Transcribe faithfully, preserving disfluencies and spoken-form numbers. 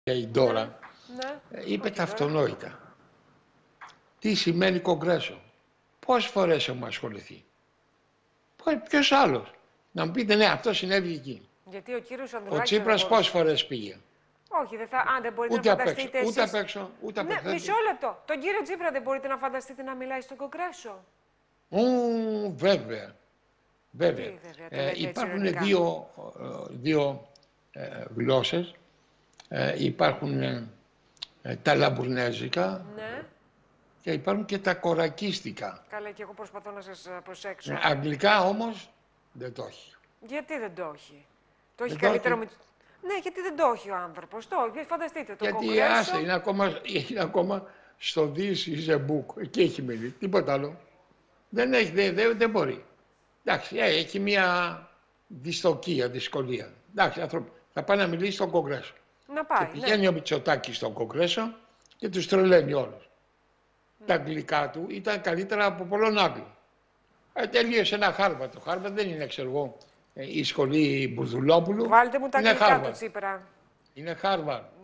η Ντόρα, Ναι. είπε Όχι, τα αυτονόητα. Τι σημαίνει κογκρέσο. Πόσες φορές έχουμε ασχοληθεί. Ποιος άλλος. Να μου πείτε, ναι, αυτό συνέβη εκεί. Γιατί ο κύριος Ο Ανδρουλάκης Τσίπρας δεν πόσες φορές πήγε. Όχι, δεν θα... αν δεν μπορείτε Ούτε να απ' έξω, φανταστείτε εσείς... ούτε απ' έξω, ούτε απ' Ναι, έξω. μισό λεπτό. Τον κύριο Τσίπρα δεν μπορείτε να φανταστείτε να μιλάει στο Κογκρέσο. Ου, βέβαια. Βέβαια. Τι βέβαια, το Ε, λέτε έτσι υπάρχουν ειρωνικά. δύο, ε, δύο ε, γλώσσες. Ε, υπάρχουν ε, ε, τα λαμπουρνέζικα Ναι. και υπάρχουν και τα κορακίστικα. Καλά, και εγώ προσπαθώ να σας ε, προσέξω. Ε, αγγλικά όμως δεν το έχει. Γιατί δεν το έχει. Το έχει Δεν το καλύτερο έχει. με... Ναι, γιατί δεν το έχει ο άνθρωπος. Το έχει. Φανταστείτε, το Γιατί Κογκρέσο... άσε, είναι ακόμα, είναι ακόμα στο This is a book. Εκεί έχει μείνει. Τίποτα άλλο. Δεν, έχει, δεν, δεν, δεν μπορεί. Εντάξει, ε, έχει μια δυστοκία, δυσκολία. Εντάξει, άνθρωποι, θα πάει να μιλήσει στον Κογκρέσο. Να πάει, Και πηγαίνει ναι. ο Μητσοτάκης στον Κογκρέσο και τους τρελαίνει όλους. Τα αγγλικά του ήταν καλύτερα από πολλών Άγγλων. Ε, τελείωσε ένα Χάρβαρντ. Το Χάρβαρντ δεν είναι, ξέρω εγώ, η σχολή Μπουρδουλόπουλου. Βάλτε μου τα είναι αγγλικά του Χάρβαρντ. Τσίπρα. Είναι Χάρβαρντ.